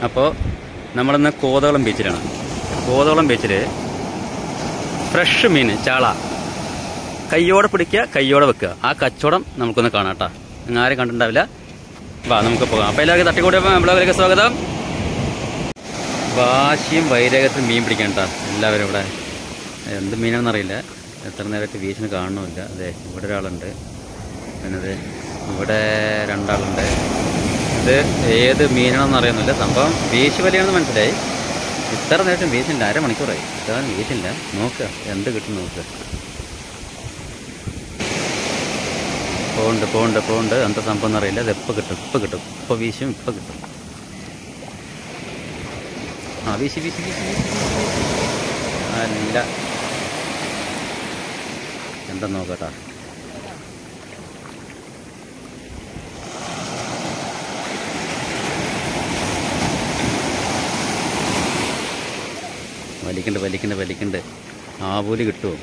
അപ്പോൾ നമ്മളിന്ന് കോതകുളം ബീച്ചിലാണ്. കോതകുളം ബീച്ചിൽ ഫ്രഷ് മീൻ ചാള കയ്യോടെ പിടിക്കുക, കയ്യോടെ വെക്കുക. ആ കച്ചവടം നമുക്കൊന്ന് കാണാം കേട്ടോ. നിങ്ങൾ ആരും കണ്ടിട്ടുണ്ടാവില്ല. വാ നമുക്ക് പോകാം. അപ്പോൾ എല്ലാവർക്കും തട്ടിക്കൂടി ബ്ലോഗിലേക്ക് സ്വാഗതം. വാശിയും വൈരാഗ്യത്തിൽ മീൻ പിടിക്കാൻ കേട്ടോ എല്ലാവരും. ഇവിടെ എന്ത് മീനാണെന്നറിയില്ല, എത്ര നേരമായിട്ട് ബീച്ചിന് കാണണമില്ല. അതെ, ഇവിടെ ഒരാളുണ്ട്, പിന്നെ ഇവിടെ രണ്ടാളുണ്ട്. ഇത് ഏത് മീനാണെന്ന് അറിയുന്നില്ല. സംഭവം ബീച്ച് വലിയാണെന്ന് മനസ്സിലായി. ഇത്ര നേരത്തെ ബീച്ചില്ല, അരമണിക്കൂറായി. ഇതാണ് ബീച്ചില്ല. നോക്കുക എന്ത് കിട്ടും നോക്കുക. പോണ്ട് എന്താ സംഭവം എന്നറിയില്ല. ഇത് എപ്പോൾ കിട്ടും, ഇപ്പോൾ വീശും, ഇപ്പോൾ കിട്ടും. ആ വീശി അല്ല, എന്താ നോക്കട്ടാ. വലിക്കണ്ട്. ആവൂല് കിട്ടുമോ?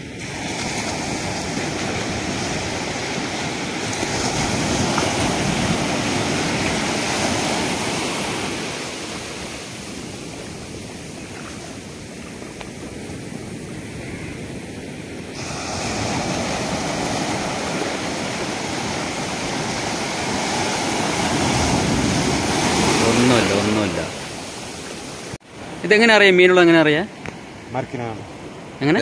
ഒന്നുമില്ല. ഇതെങ്ങനെ അറിയാം? മീനുള്ള എങ്ങനെ അറിയാം? എങ്ങനെ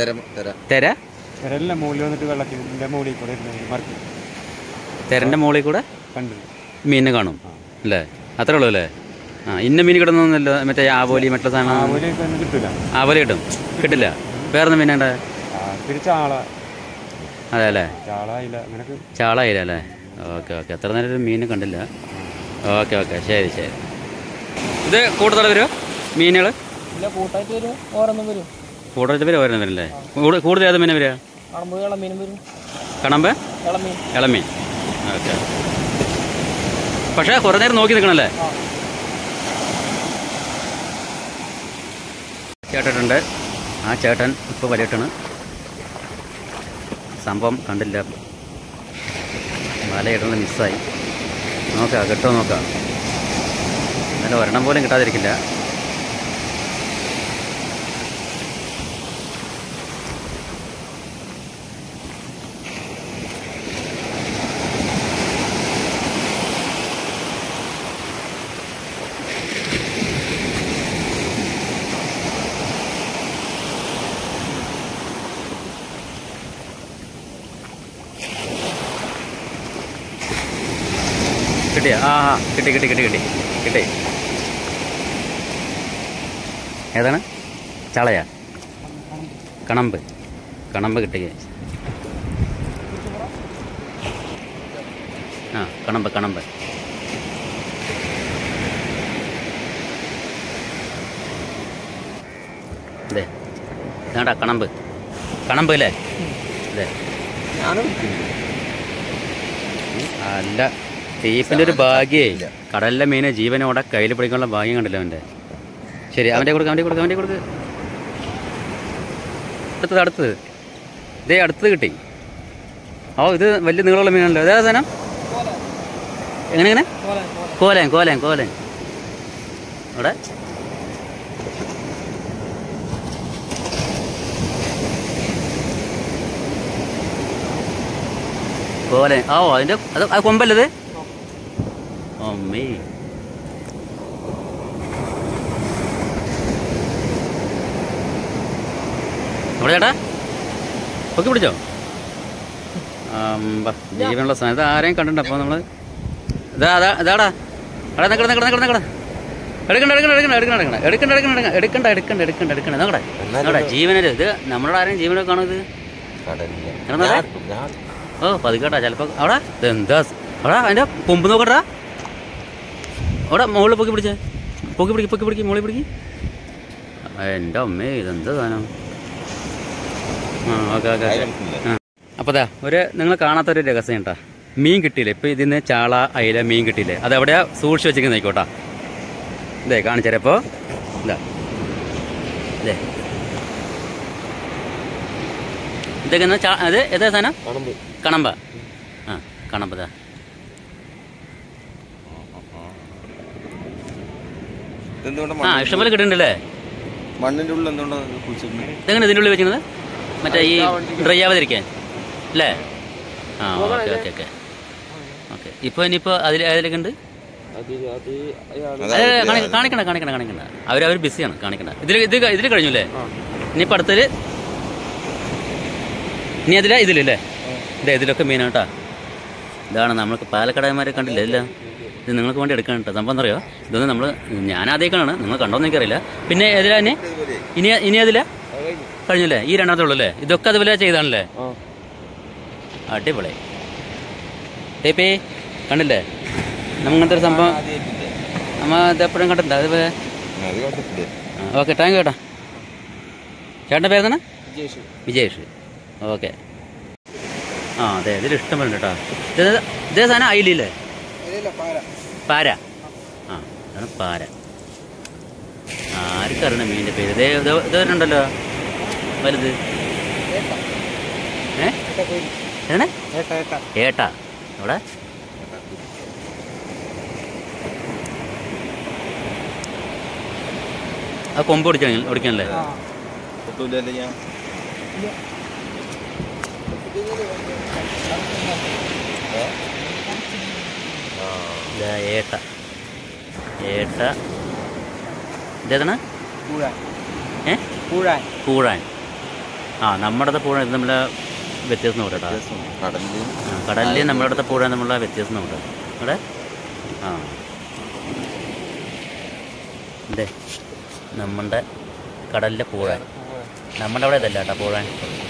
തെരന്റെ മുകളിൽ കൂടെ മീനിനെ കാണും അല്ലേ? അത്രേ ഉള്ളൂ അല്ലേ? ആ, ഇന്ന മീൻ കിട്ടുന്നൊന്നുമില്ല. മറ്റേ ആവോലി മറ്റുള്ള സാധനം ആവോലി കിട്ടില്ല. വേറൊന്നും മീനുണ്ട്? അതെ അല്ലേ, ചാള ഇല്ല അല്ലേ? ഓക്കെ. എത്ര നേരം ഒരു മീൻ കണ്ടില്ല. ഓക്കെ, ശരി. ഇത് കൂടുതൽ വരുമോ മീനുകൾ? കൂട്ടായിട്ട് വരും, ഓരോന്നും വരില്ലേ? കൂടുതൽ ഏത് മീൻ വരിക? കണമ്പ്, ഇളമീൻ. ഓക്കെ. പക്ഷേ കുറേ നേരം നോക്കി നിൽക്കണല്ലേ? ചേട്ടനുണ്ട്. ആ ചേട്ടൻ ഇപ്പോൾ വലിയിട്ടാണ്. സംഭവം കണ്ടില്ല, വലയിടുന്നത് മിസ്സായി. കിട്ടുമോ നോക്കാം. എന്നാലും ഒരെണ്ണം പോലും കിട്ടാതിരിക്കില്ല. കിട്ടിയ? കിട്ടി. ഏതാണ്? ചളയാ? കണമ്പ് കിട്ടിയ? ആ, കണമ്പ്. അതെ, ഇതാണ്ടാ കണമ്പ് അല്ലേ? അതെ. അല്ല, തീപ്പിൻ്റെ ഒരു ഭാഗ്യേ. കടലിലെ മീനെ ജീവനോടെ കയ്യിൽ പിടിക്കാനുള്ള ഭാഗ്യം കണ്ടില്ല അവൻ്റെ. ശരി, അവൻ്റെ കൊടുക്ക്. അടുത്തത് ഇതേ അടുത്തത് കിട്ടി. ഓ, ഇത് വലിയ നീളമുള്ള മീനാണല്ലോ. അതേ സാധനം എങ്ങനെ? കോലൻ അവിടെ. കോലൻ. ഓ, അതിൻ്റെ അത് കൊമ്പല്ലത്? അമ്മേ, അവിടെ ചേട്ടാ പൊക്കി പിടിച്ചോ? ജീവനുള്ള സാധനം. ഇത് ആരെയും കണ്ടിട്ടുണ്ട്. അപ്പോൾ നമ്മൾ ഇതാടാ അവിടെ നിൽക്കണ. എടുക്കണ്ട. നോക്കട്ടെ ജീവനര്. ഇത് നമ്മളോട് ആരെയും ജീവനൊക്കെ കാണും. ഇത് ഓ പതുക്കട്ടാ. ചിലപ്പോൾ അവിടെ എന്താ അവിടെ അതിൻ്റെ കൊമ്പ് നോക്കട്ടാ. അവിടെ മുകളിൽ പൊക്കി പിടിക്ക് മുകളിൽ പിടിക്ക്. എൻ്റെ അമ്മേ, ഇതെന്താ സാധനം? ഓക്കെ. അപ്പോൾ നിങ്ങൾ കാണാത്തൊരു രഹസ്യം കേട്ടാ. മീൻ കിട്ടിയില്ലേ? ഇപ്പോൾ ഇതിന് ചാള, അയില മീൻ കിട്ടിയില്ലേ? അതെവിടെയാ സൂക്ഷിച്ച് വെച്ചിരിക്കുന്നത് ആയിക്കോട്ടാ. ഇതേ കാണിച്ചാൽ. അപ്പോൾ ഇതൊക്കെ അത് ഏതാ സാധനം? കണമ്പ. ആ, കണമ്പതാ. ആ ഇഷ്ടംപോലെ കിട്ടുന്നുണ്ടല്ലേ. മണ്ണിന്റെ ഉള്ളിൽ എന്തുകൊണ്ടാണ് കുഴിച്ചിരുന്നത്? ഇതെങ്ങനെ ഇതിൻ്റെ ഉള്ളിൽ വെച്ചിരുന്നത്? മറ്റേ ഈ ഡ്രൈ ആവാതിരിക്കാൻ അല്ലേ? ആ ഓക്കെ ഓക്കെ ഓക്കെ ഓക്കെ. ഇപ്പോൾ ഇനിയിപ്പോൾ അതിലേക്ക് ഉണ്ട് കാണിക്കണ്ട കാണിക്കണ്ട കാണിക്കണ്ട. അവർ ബിസിയാണ്, കാണിക്കണ്ട. ഇതിൽ കഴിഞ്ഞു അല്ലേ? ഇനിയിപ്പോൾ അടുത്തത് ഇനി ഇതിലല്ലേ? ഇതിലൊക്കെ മെയിനാണ് കേട്ടോ. ഇതാണ് നമ്മൾക്ക് പാലക്കാടന്മാരെ കണ്ടില്ല ഇല്ല. ഇത് നിങ്ങൾക്ക് വേണ്ടി എടുക്കാൻ കേട്ടോ. സംഭവം എന്നറിയോ, ഇതൊന്നും നമ്മൾ ഞാൻ ആദ്യമൊക്കെയാണ്, നിങ്ങൾ കണ്ടോന്ന് എനിക്കറിയില്ല. പിന്നെ ഏതിലാ ഇനി അതില കഴിഞ്ഞല്ലേ? ഈ രണ്ടാമത്തെ ഉള്ളൂ അല്ലേ? ഇതൊക്കെ അതുപോലെ ചെയ്താണല്ലേ? അടിപൊളി ടേപ്പേ കണ്ടില്ലേ? നമ്മങ്ങനത്തെ ഒരു സംഭവം നമ്മ ഇതെപ്പോഴും കണ്ടിട്ടുണ്ടോ അതുപോലെ? ഓക്കെ താങ്ക് യു ചേട്ടാ. ചേട്ടൻ്റെ പേരെന്താണ്? വിജേഷ്. ഓക്കെ. ആ അതെ, ഇതിൽ ഇഷ്ടം പോലെ കേട്ടോ. ഇതേ സാധനം അയിലല്ലേ? പാര. ആ ഇതാണ് പാര. ആർക്കറിയണം മീനിൻ്റെ പേര്? ഇതുണ്ടല്ലോ വലുത്. ഏതാണ്? ഏട്ടാ. അവിടെ ആ കൊമ്പ് ഓടിക്കാനല്ലേ? ഏട്ട ഏട്ട ഇതേതാണ്? പൂഴാൻ. ആ നമ്മുടെ പൂഴ ഇത് നമ്മളെ വ്യത്യാസം നോക്കട്ടെ കേട്ടോ. കടലിൽ നമ്മുടെ അടുത്ത പൂഴ നമ്മളുടെ വ്യത്യാസം നോക്കട്ടെ അവിടെ. ആ അതെ, നമ്മുടെ കടലിലെ പൂഴാൻ. നമ്മുടെ അവിടെ ഇതല്ല കേട്ടോ പൂഴാൻ.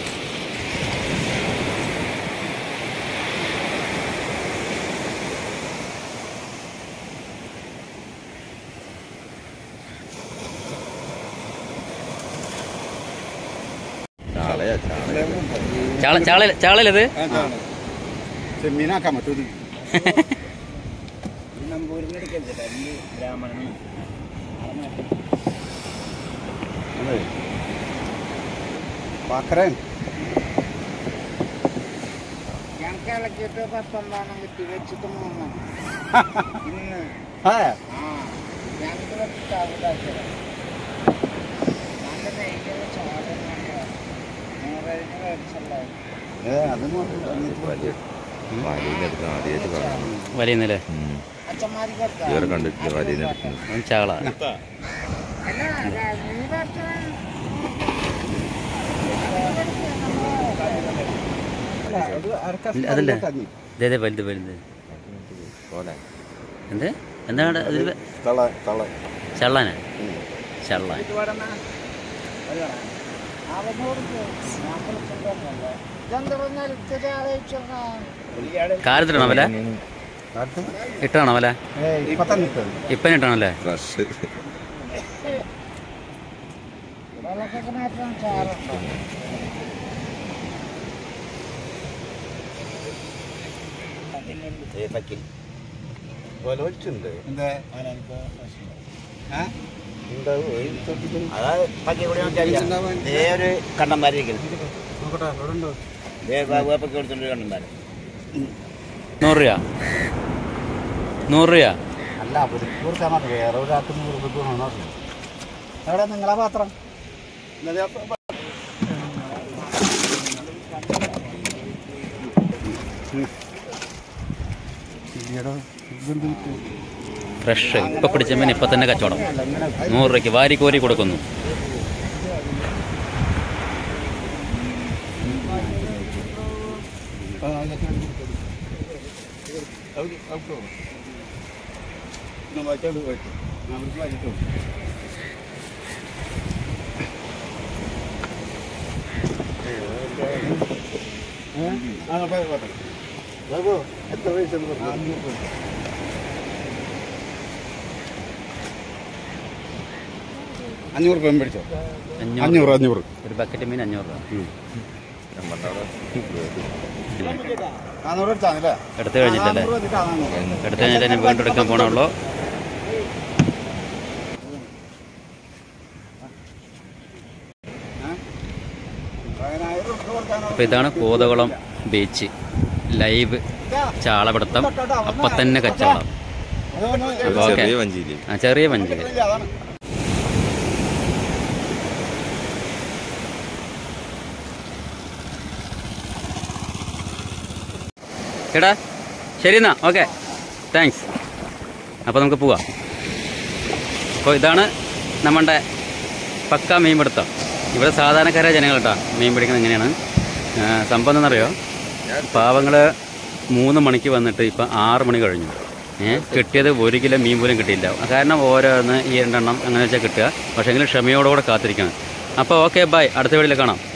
ചാളലത് മീനാക്കാൻ പറ്റൂ. പാക്കരൻ ഞങ്ങൾക്ക് ഇളക്കിയിട്ട് 19 കിട്ടി വെച്ചിട്ട് 3 ഇന്ന്. ഞങ്ങൾക്ക് വെച്ചിട്ടാവില്ല. നല്ല നെയ്യ് വലിയല്ലേ? കണ്ടിട്ടില്ല ചാള. അതല്ലേ ഇതേ വലുത് വലുത് എന്ത് എന്താണ് ചള്ളാന? ചള്ളാൻ. കാലത്തിട്ടാണോ വില? ഇട്ടാണോ വില? ഇപ്പം ഇട്ടാണല്ലേ? കണ്ടന്മാരിക്കുന്നു 100 രൂപ. 100 രൂപ അല്ല, വേറെ ഒരാൾക്ക് 100 രൂപ. എവിടെ നിങ്ങളെ പാത്രം? ഫ്രഷ് ഇപ്പം പിടിച്ച മീൻ ഇപ്പം തന്നെ കച്ചവടം. 100 രൂപയ്ക്ക് വാരി കോരി കൊടുക്കുന്നു. എത്ര പൈസ? 500 രൂപ മേടിച്ചോ? 500 ഒരു ബക്കറ്റ് മീൻ 500 രൂപ. എടുത്തു കഴിഞ്ഞിട്ടല്ലേ? എടുത്തു കഴിഞ്ഞിട്ട് തന്നെ വീണ്ടും എടുക്കാൻ പോകണമല്ലോ. അപ്പോൾ ഇതാണ് കോതകുളം ബീച്ച്. ലൈവ് ചാളപിടുത്തം അപ്പം തന്നെ കച്ചവടം. ഓക്കെ, ചെറിയ വഞ്ചി. ചേട്ടാ ശരി എന്നാ, ഓക്കെ, താങ്ക്സ്. അപ്പോൾ നമുക്ക് പോവാം. അപ്പോൾ ഇതാണ് നമ്മുടെ പക്ക മീൻപിടുത്തം. ഇവിടെ സാധാരണക്കാരായ ജനങ്ങൾ കേട്ടോ മീൻ പിടിക്കുന്നത് എങ്ങനെയാണ് സംഭവം എന്നറിയോ? പാവങ്ങൾ 3 മണിക്ക് വന്നിട്ട് ഇപ്പം 6 മണി കഴിഞ്ഞു. കിട്ടിയത് 1 കിലോ മീൻ പോലും കിട്ടിയില്ല. കാരണം ഓരോന്ന് ഈ 2 എണ്ണം അങ്ങനെ വെച്ചാൽ കിട്ടുക. പക്ഷേ എങ്കിലും ക്ഷമയോടുകൂടെ കാത്തിരിക്കണം. അപ്പോൾ ഓക്കെ, ബൈ, അടുത്ത വീഡിയോയിൽ കാണാം.